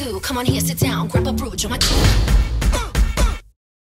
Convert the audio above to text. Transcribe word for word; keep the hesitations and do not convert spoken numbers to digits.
do. Come on here, sit down, grab a brew, join my crew.